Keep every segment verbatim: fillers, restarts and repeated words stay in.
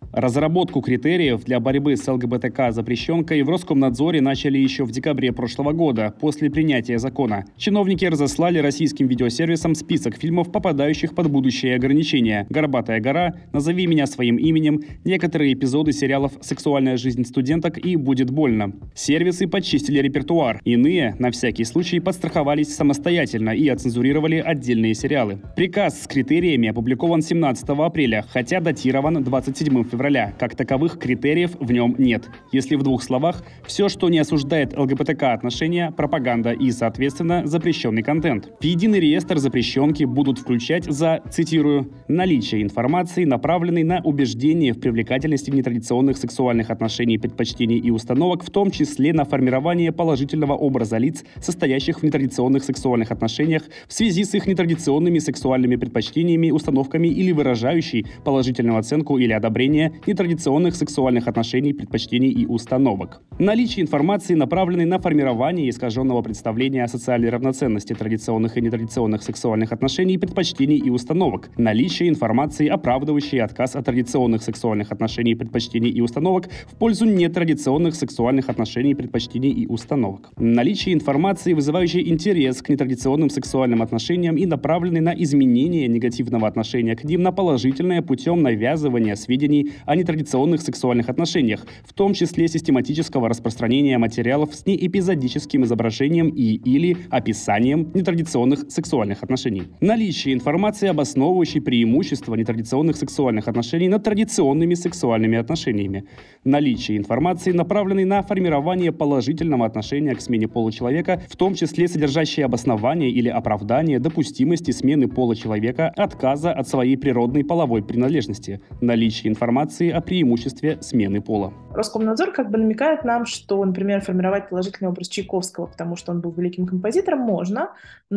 Разработку критериев для борьбы с ЛГБТК-запрещенкой в Роскомнадзоре начали еще в декабре прошлого года, после принятия закона. Чиновники разослали российским видеосервисам список фильмов, попадающих под будущие ограничения. «Горбатая гора», «Назови меня своим именем», некоторые эпизоды сериалов «Сексуальная жизнь студенток» и «Будет больно». Сервисы подчистили репертуар. Иные, на всякий случай, подстраховались самостоятельно и оцензурировали отдельные сериалы. Приказ с критериями опубликован семнадцатого апреля, хотя датирован двадцать седьмого февраля. Как таковых критериев в нем нет. Если в двух словах, все, что не осуждает ЛГБТК-отношения, пропаганда и, соответственно, запрещенный контент. В единый реестр запрещенки будут включать за, цитирую, «наличие информации, направленной на убеждение в привлекательности нетрадиционных сексуальных отношений, предпочтений и установок, в том числе на формирование положительного образа лиц, состоящих в нетрадиционных сексуальных отношениях в связи с их нетрадиционными сексуальными предпочтениями, установками или выражающей положительную оценку или одобрение нетрадиционных сексуальных отношений, предпочтений и установок. Наличие информации, направленной на формирование искаженного представления о социальной равноценности традиционных и нетрадиционных сексуальных отношений, предпочтений и установок. Наличие информации, оправдывающей отказ от традиционных сексуальных отношений, предпочтений и установок в пользу нетрадиционных сексуальных отношений, предпочтений и установок. Наличие информации, вызывающей интерес к нетрадиционным сексуальным отношениям и направленной на изменение негативного отношения к ним на положительное путем навязывания сведений о нетрадиционных сексуальных отношениях, в том числе систематического распространения материалов с неэпизодическим изображением и или описанием нетрадиционных сексуальных отношений. Наличие информации, обосновывающей преимущество нетрадиционных сексуальных отношений над традиционными сексуальными отношениями. Наличие информации, направленной на формирование положительного отношения к смене пола человека, в том числе содержащей обоснование или оправдание допустимости смены пола человека, отказа от своей природной половой принадлежности. Наличие информации о преимуществе смены пола. Роскомнадзор как бы намекает нам, что, например, формировать положительный образ Чайковского, потому что он был великим композитором, можно,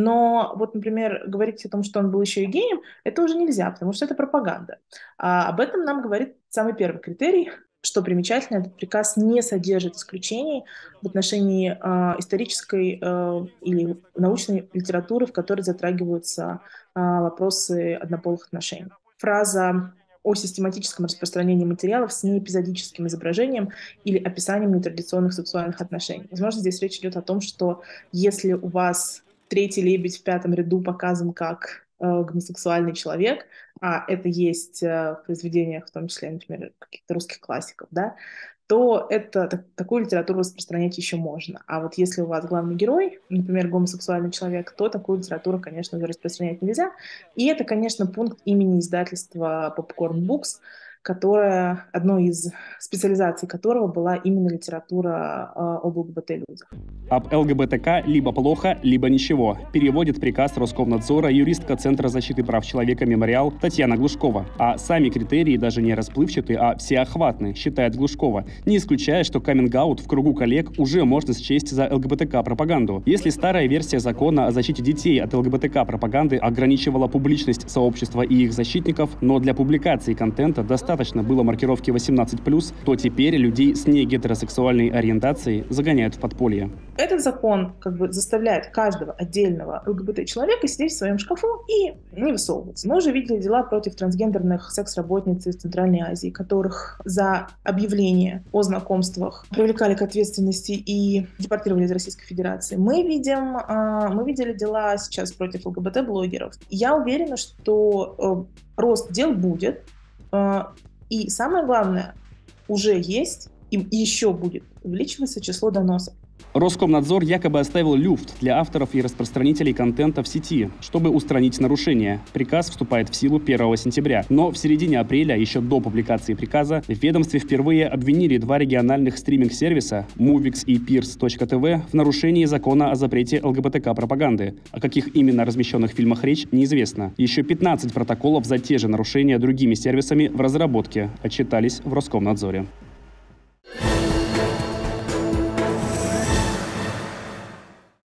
но вот, например, говорить о том, что он был еще и гением, это уже нельзя, потому что это пропаганда. А об этом нам говорит самый первый критерий. Что примечательно, этот приказ не содержит исключений в отношении э, исторической э, или научной литературы, в которой затрагиваются э, вопросы однополых отношений. Фраза о систематическом распространении материалов с неэпизодическим изображением или описанием нетрадиционных сексуальных отношений. Возможно, здесь речь идет о том, что если у вас третий лебедь в пятом ряду показан как э, гомосексуальный человек, а это есть э, в произведениях, в том числе, например, каких-то русских классиков, да, то это, так, такую литературу распространять еще можно. А вот если у вас главный герой, например, гомосексуальный человек, то такую литературу, конечно же, распространять нельзя. И это, конечно, пункт имени издательства Popcorn Books, которое, одной из специализаций которого была именно литература э, об ЛГБТ-людях. Об ЛГБТК либо плохо, либо ничего. Переводит приказ Роскомнадзора юристка Центра защиты прав человека «Мемориал» Татьяна Глушкова. А сами критерии даже не расплывчаты, а всеохватны, считает Глушкова, не исключая, что каминг-аут в кругу коллег уже можно счесть за ЛГБТК-пропаганду. Если старая версия закона о защите детей от ЛГБТК-пропаганды ограничивала публичность сообщества и их защитников, но для публикации контента достаточно Достаточно было маркировки восемнадцать плюс, то теперь людей с негетеросексуальной ориентацией загоняют в подполье. Этот закон как бы заставляет каждого отдельного ЛГБТ-человека сидеть в своем шкафу и не высовываться. Мы уже видели дела против трансгендерных секс-работниц из Центральной Азии, которых за объявление о знакомствах привлекали к ответственности и депортировали из Российской Федерации. Мы видим, мы видели дела сейчас против ЛГБТ-блогеров. Я уверена, что рост дел будет. И самое главное, уже есть и еще будет увеличиваться число доносов. Роскомнадзор якобы оставил люфт для авторов и распространителей контента в сети, чтобы устранить нарушения. Приказ вступает в силу первого сентября. Но в середине апреля, еще до публикации приказа, в ведомстве впервые обвинили два региональных стриминг-сервиса Movix и Пирс точка ти ви в нарушении закона о запрете ЛГБТК-пропаганды. О каких именно размещенных фильмах речь, неизвестно. Еще пятнадцать протоколов за те же нарушения другими сервисами в разработке, отчитались в Роскомнадзоре.